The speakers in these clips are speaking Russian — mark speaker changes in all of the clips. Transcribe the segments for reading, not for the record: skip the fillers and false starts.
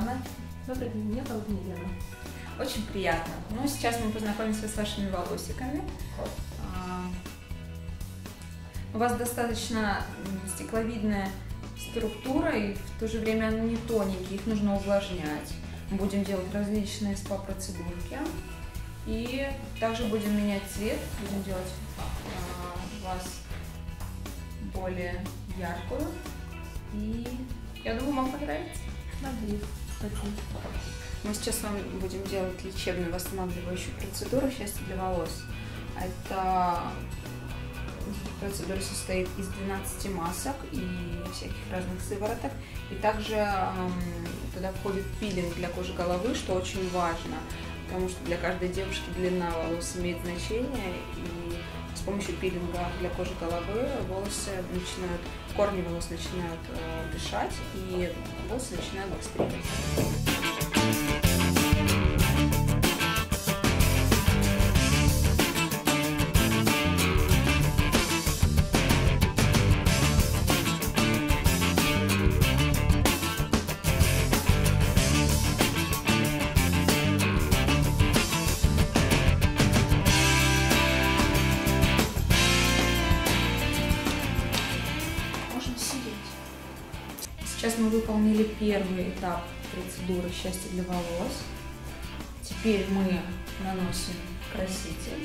Speaker 1: Анна.
Speaker 2: Добрый день, меня зовут Елена.
Speaker 1: Очень приятно. Ну, сейчас мы познакомимся с вашими волосиками. У вас достаточно стекловидная структура, и в то же время они не тоненькие, их нужно увлажнять. Мы будем делать различные спа-процедурки. И также будем менять цвет, будем делать вас более яркую. И я думаю, вам понравится.
Speaker 2: Надеюсь, кстати.
Speaker 1: Мы сейчас с вами будем делать лечебную восстанавливающую процедуру «Счастье для волос». Эта процедура состоит из 12 масок и всяких разных сывороток. И также туда входит пилинг для кожи головы, что очень важно, потому что для каждой девушки длина волос имеет значение. И с помощью пилинга для кожи головы корни волос начинают дышать, и волосы начинают быстрее расти. Сейчас мы выполнили первый этап процедуры «Счастье для волос». Теперь мы наносим краситель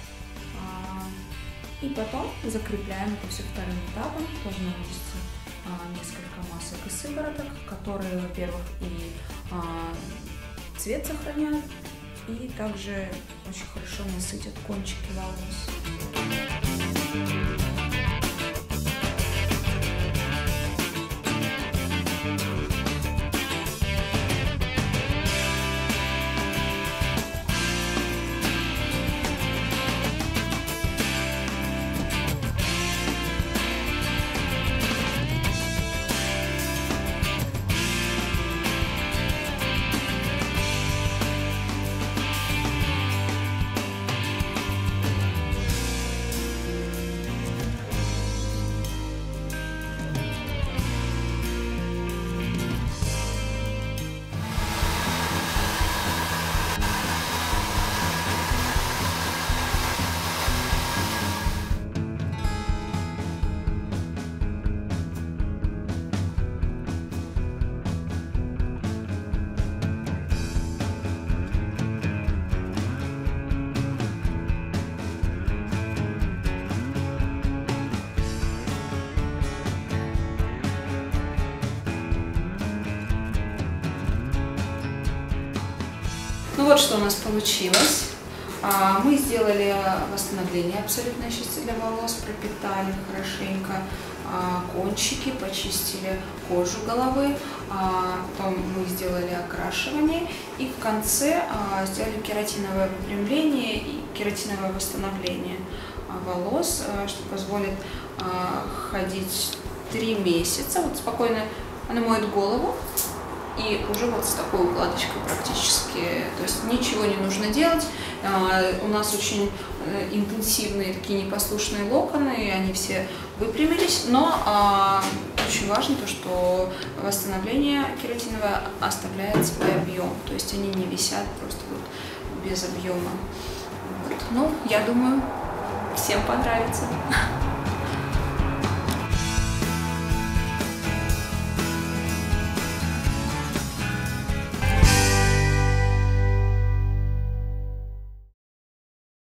Speaker 1: и потом закрепляем это все вторым этапом. Тоже наносится несколько масок и сывороток, которые, во-первых, и цвет сохраняют, и также очень хорошо насытят кончики волос. Ну вот что у нас получилось. Мы сделали восстановление абсолютное счастье для волос, пропитали хорошенько кончики, почистили кожу головы, потом мы сделали окрашивание и в конце сделали кератиновое выпрямление и кератиновое восстановление волос, что позволит ходить 3 месяца. Вот спокойно она моет голову. И уже вот с такой укладочкой практически, то есть ничего не нужно делать. У нас очень интенсивные такие непослушные локоны, и они все выпрямились, но очень важно то, что восстановление кератиновое оставляет свой объем, то есть они не висят просто вот без объема. Вот. Ну, я думаю, всем понравится.